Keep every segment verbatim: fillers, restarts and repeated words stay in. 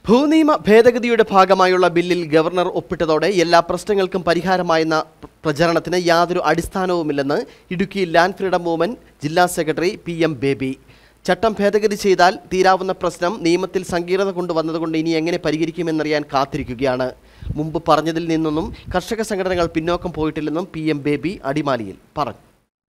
ഭൂനിയമ ഭേദഗതിയുടെ ഭാഗമായുള്ള ബില്ലിൽ ഗവർണർ ഒപ്പിട്ടതോടെ എല്ലാ പ്രശ്നങ്ങൾക്കും പരിഹാരമായെന്ന പ്രചരണത്തിന് യാതൊരു അടിസ്ഥാനവുമില്ലെന്ന് ഇടുക്കി ലാൻഡ് ഫ്രീഡം മൂവ്മെന്റ് ജില്ലാ സെക്രട്ടറി പി എം ബേബി. ചട്ടം ഭേദഗതി ചെയ്താൽ തീരാവുന്ന പ്രശ്നം നിയമത്തിൽ സങ്കീർണത കൊണ്ടുവന്നതുകൊണ്ട് ഇനി എങ്ങനെ പരിഹരിക്കുമെന്നറിയാൻ കാത്തിരിക്കുകയാണ്. മുമ്പ് പറഞ്ഞതിൽ നിന്നൊന്നും കർഷക സംഘടനകൾ പിന്നോക്കം പോയിട്ടില്ലെന്നും പി എം ബേബി അടിമാലിയിൽ പറഞ്ഞു.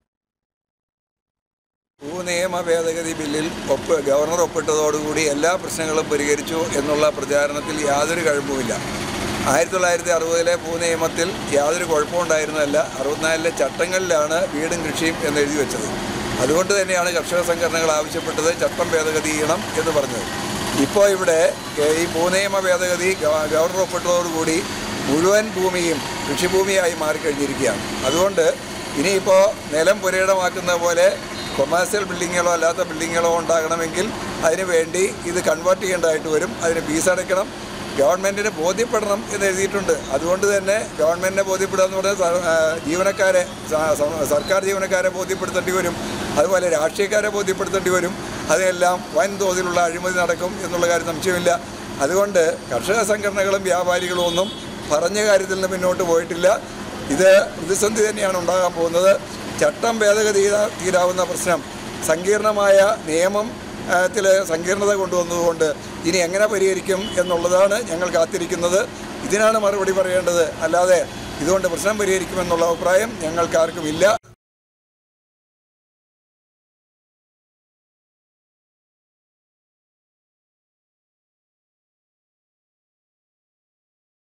ഭൂനിയമ ഭേദഗതി ബില്ലിൽ ഒപ്പ് ഗവർണർ ഒപ്പിട്ടതോടുകൂടി എല്ലാ പ്രശ്നങ്ങളും പരിഹരിച്ചു എന്നുള്ള പ്രചാരണത്തിൽ യാതൊരു കഴമ്പുമില്ല. ആയിരത്തി തൊള്ളായിരത്തി അറുപതിലെ ഭൂനിയമത്തിൽ യാതൊരു കുഴപ്പമുണ്ടായിരുന്നതല്ല. അറുപത്തിനാലിലെ ചട്ടങ്ങളിലാണ് വീടും കൃഷിയും എന്ന് എഴുതി വെച്ചത്. അതുകൊണ്ട് തന്നെയാണ് കർഷക സംഘടനകൾ ആവശ്യപ്പെട്ടത് ചട്ടം ഭേദഗതി ചെയ്യണം എന്ന് പറഞ്ഞത്. ഇപ്പോൾ ഇവിടെ ഈ ഭൂനിയമ ഭേദഗതി ഗവർണർ ഒപ്പിട്ടതോടുകൂടി മുഴുവൻ ഭൂമിയും കൃഷിഭൂമിയായി മാറിക്കഴിഞ്ഞിരിക്കുകയാണ്. അതുകൊണ്ട് ഇനിയിപ്പോൾ നിലം പുരയിടമാക്കുന്ന പോലെ കൊമേഴ്സ്യൽ ബിൽഡിങ്ങുകളോ അല്ലാത്ത ബിൽഡിങ്ങുകളോ ഉണ്ടാകണമെങ്കിൽ അതിന് വേണ്ടി ഇത് കൺവേർട്ട് ചെയ്യേണ്ടതായിട്ട് വരും. അതിന് ഫീസ് അടയ്ക്കണം. ഗവൺമെൻറ്റിന് ബോധ്യപ്പെടണം എന്ന് എഴുതിയിട്ടുണ്ട്. അതുകൊണ്ട് തന്നെ ഗവൺമെൻറ്റിനെ ബോധ്യപ്പെടുക എന്ന് പറഞ്ഞാൽ ജീവനക്കാരെ സർക്കാർ ജീവനക്കാരെ ബോധ്യപ്പെടുത്തേണ്ടി വരും. അതുപോലെ രാഷ്ട്രീയക്കാരെ ബോധ്യപ്പെടുത്തേണ്ടി വരും. അതെല്ലാം വൻതോതിലുള്ള അഴിമതി നടക്കും എന്നുള്ള കാര്യം സംശയമില്ല. അതുകൊണ്ട് കർഷക സംഘടനകളും വ്യാപാരികളും ഒന്നും പറഞ്ഞ കാര്യത്തിൽ നിന്ന് മുന്നോട്ട് പോയിട്ടില്ല. ഇത് പ്രതിസന്ധി തന്നെയാണ് ഉണ്ടാകാൻ പോകുന്നത്. ചട്ടം ഭേദഗതി തീരാവുന്ന പ്രശ്നം സങ്കീർണമായ നിയമം ത്തിൽ സങ്കീർണത കൊണ്ടുവന്നതുകൊണ്ട് ഇനി എങ്ങനെ പരിഹരിക്കും എന്നുള്ളതാണ് ഞങ്ങൾ കാത്തിരിക്കുന്നത്. ഇതിനാണ് മറുപടി പറയേണ്ടത്. അല്ലാതെ ഇതുകൊണ്ട് പ്രശ്നം പരിഹരിക്കുമെന്നുള്ള അഭിപ്രായം ഞങ്ങൾക്കാർക്കും ഇല്ല.